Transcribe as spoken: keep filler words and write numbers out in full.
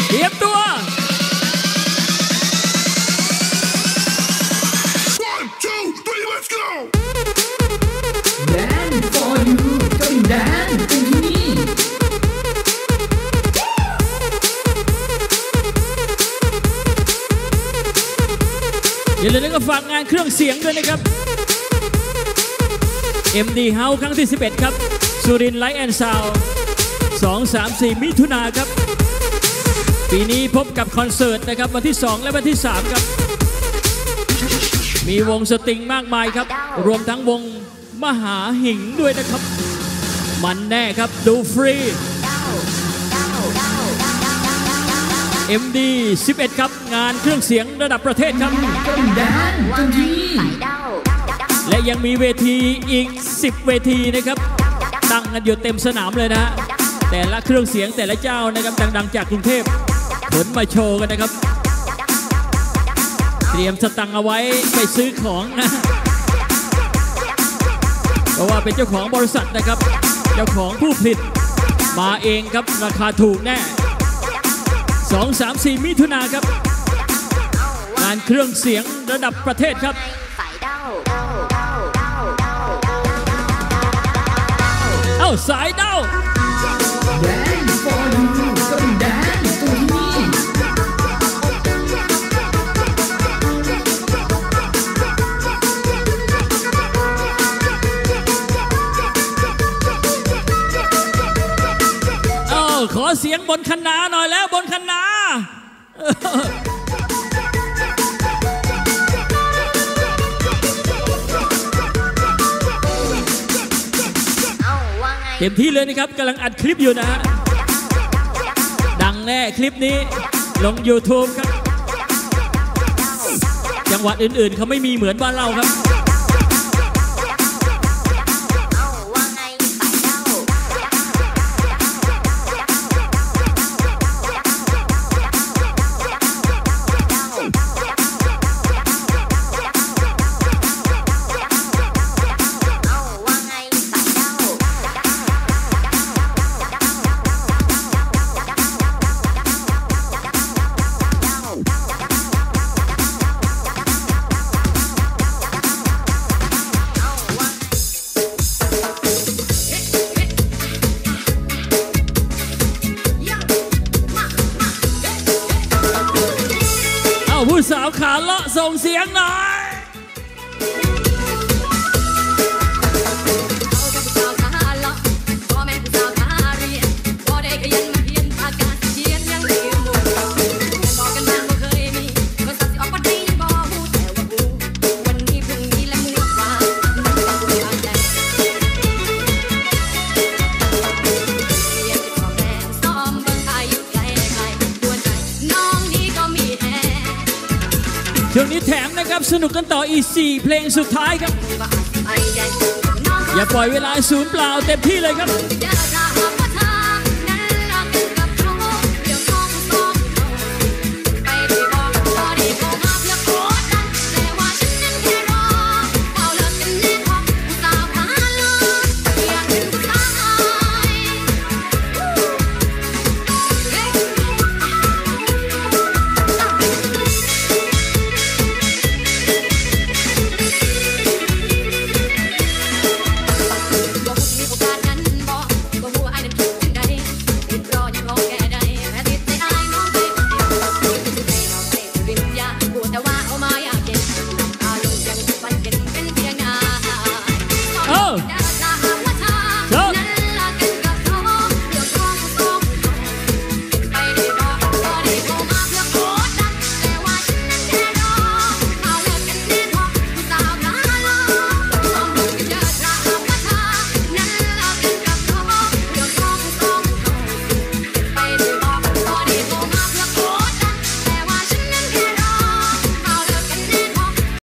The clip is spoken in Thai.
เตรียมตัวอย่าลืมก็ฝากงานเครื่องเสียงด้วยนะครับ เอ็ม ดี House ครั้งที่สิบเอ็ดครับสุรินทร์ไลท์แอนด์ซาวด์สอง สาม สี่ มิถุนายนครับปีนี้พบกับคอนเสิร์ตนะครับวันที่สองและวันที่สามครับมีวงสตริงมากมายครับรวมทั้งวงมหาหิ่งด้วยนะครับมันแน่ครับดูฟรี เอ็ม ดี สิบเอ็ดครับงานเครื่องเสียงระดับประเทศครับและยังมีเวทีอีกสิบเวทีนะครับตั้งกันอยู่เต็มสนามเลยนะฮะแต่ละเครื่องเสียงแต่ละเจ้านะครับดังๆจากกรุงเทพขนมาโชว์กันนะครับเตรียมสตังค์เอาไว้ไปซื้อของนะเพราะว่าเป็นเจ้าของบริษัทนะครับเจ้าของผู้ผลิตมาเองครับราคาถูกแน่สอง สาม สี่ มิถุนายนครับงานเครื่องเสียงระดับประเทศครับเอ้าสายเด้าขอเสียงบนคณะหน่อยแล้วบนคณะเต็มที่เลยนะครับกำลังอัดคลิปอยู่นะฮะดังแน่คลิปนี้ลง ยูทูบ ครับจังหวัดอื่นๆเขาไม่มีเหมือนบ้านเราครับผู้สาวขาเลาะส่งเสียงหน่อยช่วงนี้แถมนะครับสนุกกันต่ออีกสี่เพลงสุดท้ายครับอย่าปล่อยเวลาสูญเปล่าเต็มที่เลยครับ